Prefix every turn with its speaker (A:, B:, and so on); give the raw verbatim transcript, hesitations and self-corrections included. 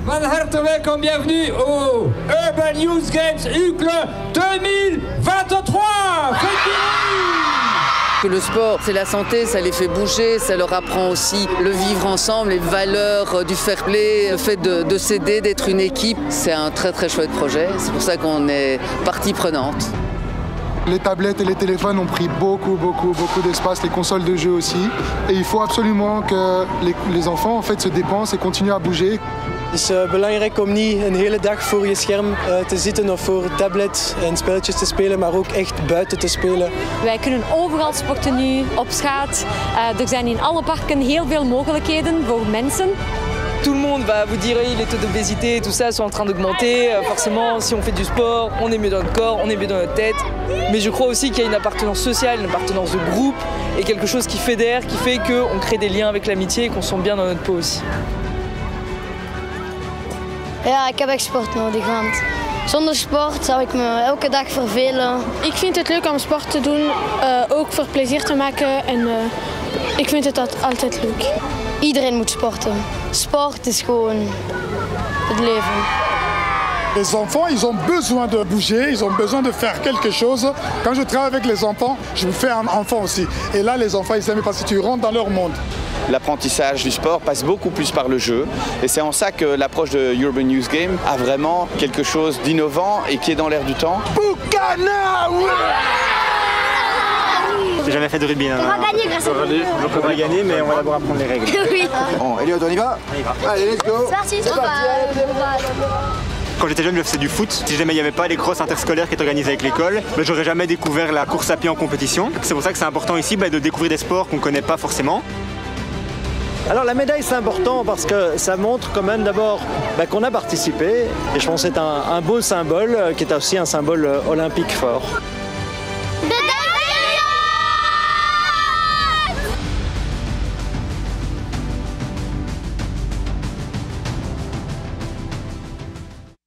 A: van harte welkom, bienvenue au Urban Youth Games Uccle deux mille vingt-trois.
B: Que le sport, c'est la santé, ça les fait bouger, ça leur apprend aussi le vivre ensemble, les valeurs du fair play, le fait de, de s'aider, d'être une équipe. C'est un très très chouette projet, c'est pour ça qu'on est partie prenante.
C: Les tablettes et les téléphones ont pris beaucoup, beaucoup, beaucoup d'espace, les consoles de jeux aussi. Et il faut absolument que les, les enfants en fait, se dépensent et continuent à bouger.
D: Het is uh, belangrijk om niet een hele dag voor je scherm uh, te zitten of voor tablet en spelletjes te spelen, maar ook echt buiten te spelen.
E: Wij kunnen overal sporten nu, op straat. Uh, er zijn in alle parken heel veel mogelijkheden voor mensen.
F: Tout le monde va vous dire que les taux d'obésité et tout ça sont en train d'augmenter. Forcément, si on fait du sport, on est mieux dans notre corps, on est mieux dans notre tête. Mais je crois aussi qu'il y a une appartenance sociale, une appartenance de groupe et quelque chose qui fédère, qui fait qu'on crée des liens avec l'amitié et qu'on se sent bien dans notre peau aussi.
G: Ja, ik heb echt sport nodig, want zonder sport zou ik me elke dag vervelen.
H: Ik vind het leuk om sport te doen, uh, ook voor plezier te maken en uh, ik vind het altijd leuk.
G: Iedereen moet sporten. Sport is gewoon het leven.
I: Les enfants, ils ont besoin de bouger, ils ont besoin de faire quelque chose. Quand je travaille avec les enfants, je me fais un enfant aussi. Et là, les enfants, ils aiment parce que tu rentres dans leur monde.
J: L'apprentissage du sport passe beaucoup plus par le jeu et c'est en ça que l'approche de Urban Youth Game a vraiment quelque chose d'innovant et qui est dans l'air du temps.
I: Boucana, ouais!
K: J'ai jamais fait de rugby.
G: On va gagner grâce à vous.
K: Donc on va gagner mais on va d'abord apprendre les règles.
G: Oui.
I: Bon, Elliot, on y va?
K: On y va.
I: Allez, let's go!
G: C'est parti, c'est parti.
K: Quand j'étais jeune, je faisais du foot. Si jamais il n'y avait pas les crosses interscolaires qui étaient organisées avec l'école, ben, j'aurais jamais découvert la course à pied en compétition. C'est pour ça que c'est important ici ben, de découvrir des sports qu'on ne connaît pas forcément.
L: Alors la médaille c'est important parce que ça montre quand même d'abord bah, qu'on a participé et je pense que c'est un, un beau symbole qui est aussi un symbole olympique fort.